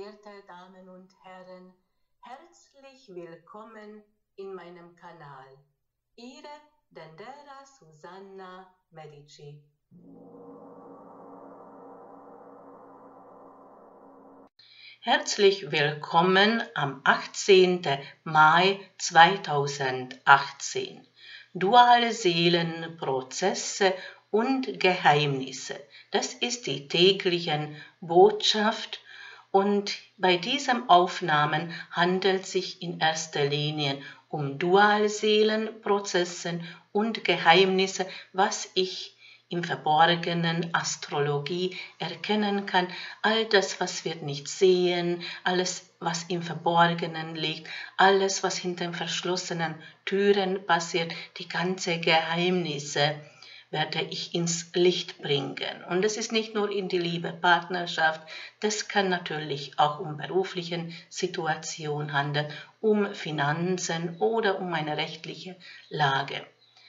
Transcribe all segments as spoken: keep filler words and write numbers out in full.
verehrte Damen und Herren, herzlich willkommen in meinem Kanal. Ihre Dendera Susanna Medici. Herzlich willkommen am achtzehnten Mai zweitausendachtzehn. Duale Seelen, Prozesse und Geheimnisse. Das ist die tägliche Botschaft. Und bei diesen Aufnahmen handelt es sich in erster Linie um Dualseelen, Prozesse und Geheimnisse, was ich im Verborgenen Astrologie erkennen kann. All das, was wir nicht sehen, alles, was im Verborgenen liegt, alles, was hinter verschlossenen Türen passiert, die ganzen Geheimnisse werde ich ins Licht bringen. Und es ist nicht nur in die Liebe, Partnerschaft, das kann natürlich auch um berufliche Situation handeln, um Finanzen oder um eine rechtliche Lage.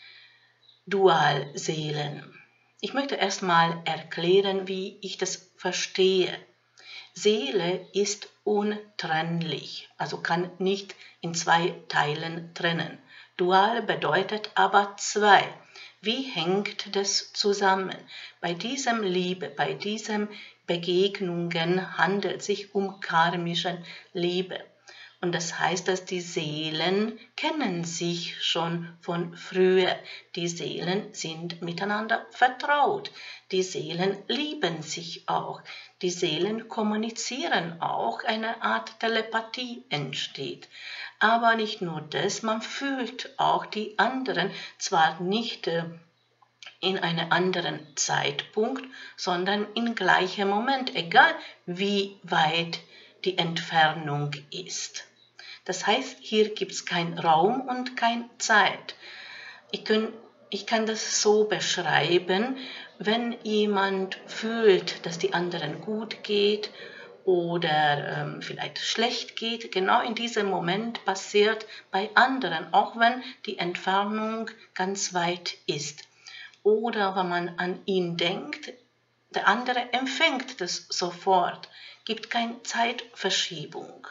Dualseelen. Ich möchte erstmal erklären, wie ich das verstehe. Seele ist untrennlich, also kann nicht in zwei Teilen trennen. Dual bedeutet aber zwei. Wie hängt das zusammen? Bei diesem Liebe, bei diesen Begegnungen handelt es sich um karmische Liebe. Und das heißt, dass die Seelen kennen sich schon von früher. Die Seelen sind miteinander vertraut. Die Seelen lieben sich auch. Die Seelen kommunizieren auch. Eine Art Telepathie entsteht. Aber nicht nur das, man fühlt auch die anderen, zwar nicht äh, in einem anderen Zeitpunkt, sondern im gleichen Moment, egal wie weit die Entfernung ist. Das heißt, hier gibt es keinen Raum und keine Zeit. Ich kann, ich kann das so beschreiben, wenn jemand fühlt, dass die anderen gut geht oder ähm, vielleicht schlecht geht, genau in diesem Moment passiert bei anderen, auch wenn die Entfernung ganz weit ist. Oder wenn man an ihn denkt, der andere empfängt das sofort, gibt keine Zeitverschiebung.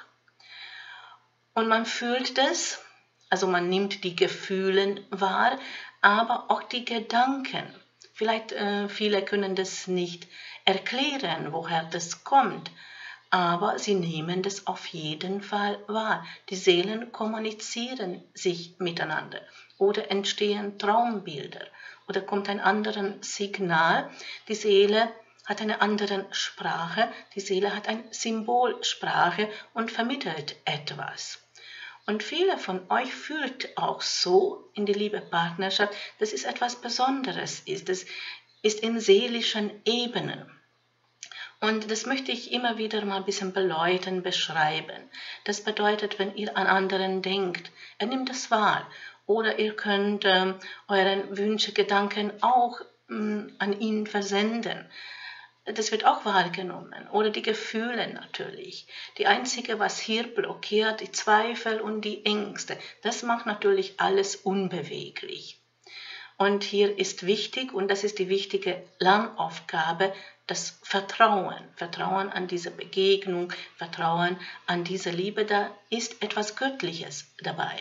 Und man fühlt das, also man nimmt die Gefühle wahr, aber auch die Gedanken. Vielleicht äh, viele können das nicht erklären, woher das kommt, aber sie nehmen das auf jeden Fall wahr. Die Seelen kommunizieren sich miteinander oder entstehen Traumbilder oder kommt ein anderes Signal. Die Seele hat eine andere Sprache, die Seele hat eine Symbolsprache und vermittelt etwas. Und viele von euch fühlt auch so in die Liebe-Partnerschaft, dass es etwas Besonderes ist. Das ist in seelischen Ebenen. Und das möchte ich immer wieder mal ein bisschen beleuchten, beschreiben. Das bedeutet, wenn ihr an anderen denkt, er nimmt das wahr. Oder ihr könnt ähm, euren Wünsche, Gedanken auch ähm, an ihn versenden. Das wird auch wahrgenommen. Oder die Gefühle natürlich. Die einzige, was hier blockiert, die Zweifel und die Ängste, das macht natürlich alles unbeweglich. Und hier ist wichtig, und das ist die wichtige Lernaufgabe, das Vertrauen. Vertrauen an diese Begegnung, Vertrauen an diese Liebe, da ist etwas Göttliches dabei.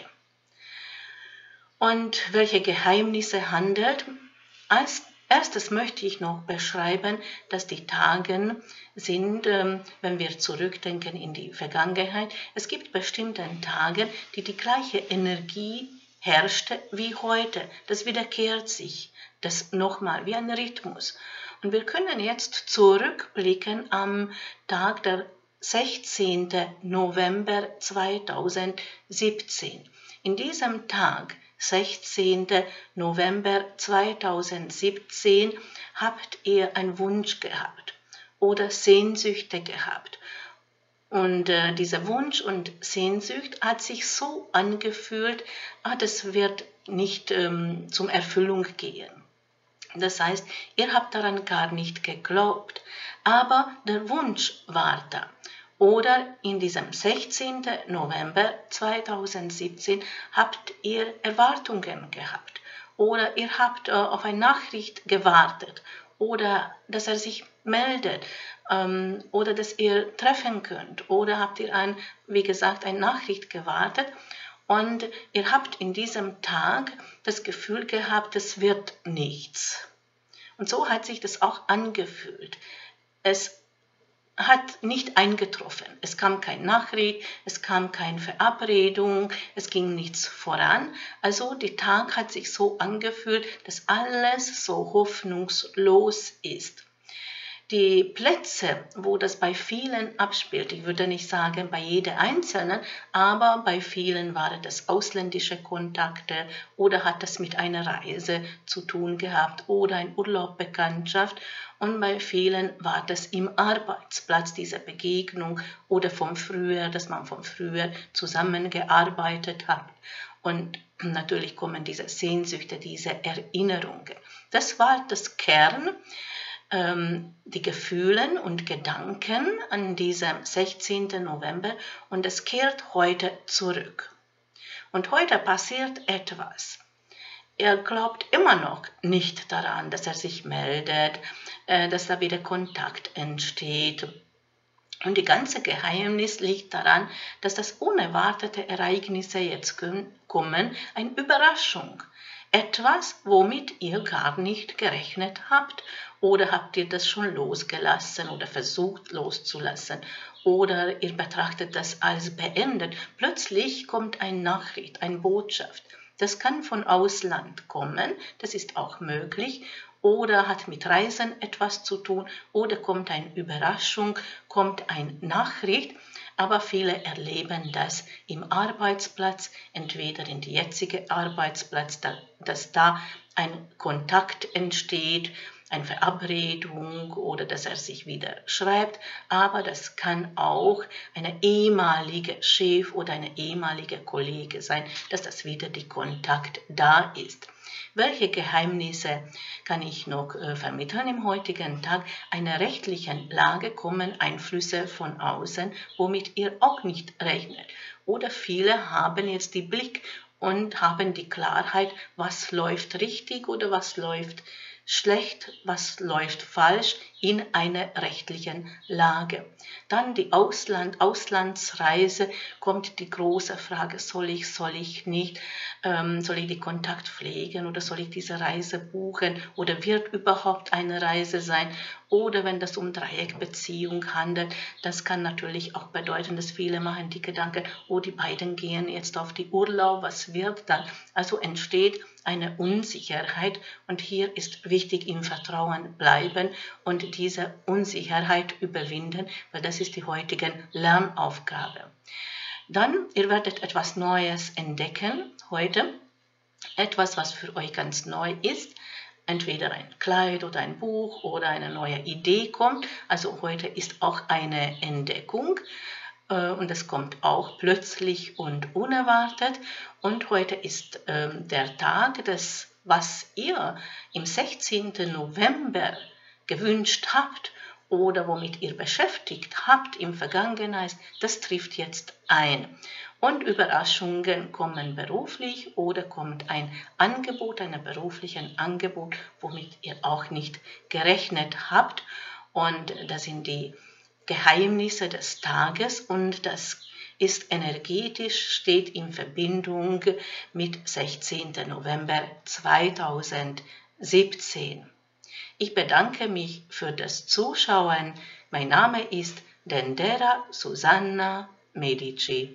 Und welche Geheimnisse handelt? Als erstes möchte ich noch beschreiben, dass die Tage sind, ähm, wenn wir zurückdenken in die Vergangenheit, es gibt bestimmte Tage, die die gleiche Energie herrschte wie heute. Das wiederkehrt sich, das nochmal wie ein Rhythmus. Und wir können jetzt zurückblicken am Tag der sechzehnten November zweitausendsiebzehn. In diesem Tag, sechzehnten November zweitausendsiebzehn, habt ihr einen Wunsch gehabt oder Sehnsüchte gehabt. Und äh, dieser Wunsch und Sehnsucht hat sich so angefühlt, ah, das wird nicht ähm, zum Erfüllung gehen. Das heißt, ihr habt daran gar nicht geglaubt, aber der Wunsch war da. Oder in diesem sechzehnten November zweitausendsiebzehn habt ihr Erwartungen gehabt. Oder ihr habt äh, auf eine Nachricht gewartet. Oder dass er sich meldet ähm, oder dass ihr treffen könnt oder habt ihr ein, wie gesagt, eine Nachricht gewartet und ihr habt in diesem Tag das Gefühl gehabt, es wird nichts. Und so hat sich das auch angefühlt. Es hat nicht eingetroffen. Es kam keine Nachricht, es kam keine Verabredung, es ging nichts voran. Also der Tag hat sich so angefühlt, dass alles so hoffnungslos ist. Die Plätze, wo das bei vielen abspielt, ich würde nicht sagen bei jeder Einzelnen, aber bei vielen waren das ausländische Kontakte oder hat das mit einer Reise zu tun gehabt oder ein Urlaubbekanntschaft und bei vielen war das im Arbeitsplatz diese Begegnung oder vom Früher, dass man vom Früher zusammengearbeitet hat und natürlich kommen diese Sehnsüchte, diese Erinnerungen. Das war das Kern, die Gefühle und Gedanken an diesem sechzehnten November und es kehrt heute zurück. Und heute passiert etwas. Er glaubt immer noch nicht daran, dass er sich meldet, dass da wieder Kontakt entsteht. Und die ganze Geheimnis liegt daran, dass das unerwartete Ereignisse jetzt kommen, eine Überraschung. Etwas, womit ihr gar nicht gerechnet habt. Oder habt ihr das schon losgelassen oder versucht loszulassen? Oder ihr betrachtet das als beendet. Plötzlich kommt eine Nachricht, eine Botschaft. Das kann von Ausland kommen, das ist auch möglich. Oder hat mit Reisen etwas zu tun. Oder kommt eine Überraschung, kommt eine Nachricht. Aber viele erleben das im Arbeitsplatz, entweder in die jetzige Arbeitsplatz, dass da ein Kontakt entsteht, eine Verabredung oder dass er sich wieder schreibt, aber das kann auch eine ehemalige Chef oder eine ehemalige Kollege sein, dass das wieder die Kontakt da ist. Welche Geheimnisse kann ich noch äh, vermitteln im heutigen Tag? Einer rechtlichen Lage kommen Einflüsse von außen, womit ihr auch nicht rechnet. Oder viele haben jetzt den Blick und haben die Klarheit, was läuft richtig oder was läuft schlecht, was läuft falsch in einer rechtlichen Lage. Dann die Ausland, Auslandsreise, kommt die große Frage, soll ich, soll ich nicht, ähm, soll ich die Kontakt pflegen oder soll ich diese Reise buchen oder wird überhaupt eine Reise sein? Oder wenn das um Dreieckbeziehung handelt, das kann natürlich auch bedeuten, dass viele machen die Gedanken, oh, die beiden gehen jetzt auf die Urlaub, was wird dann? Also entsteht eine Unsicherheit und hier ist wichtig, im Vertrauen bleiben und diese Unsicherheit überwinden, weil das ist die heutige Lernaufgabe. Dann, ihr werdet etwas Neues entdecken heute, etwas, was für euch ganz neu ist, entweder ein Kleid oder ein Buch oder eine neue Idee kommt, also heute ist auch eine Entdeckung. Und es kommt auch plötzlich und unerwartet. Und heute ist ähm, der Tag, das, was ihr im sechzehnten November gewünscht habt oder womit ihr beschäftigt habt im Vergangenheit, das trifft jetzt ein. Und Überraschungen kommen beruflich oder kommt ein Angebot, ein berufliches Angebot, womit ihr auch nicht gerechnet habt. Und das sind die Geheimnisse des Tages und das ist energetisch, steht in Verbindung mit sechzehnten November zweitausendsiebzehn. Ich bedanke mich für das Zuschauen. Mein Name ist Dendera Susanna Medici.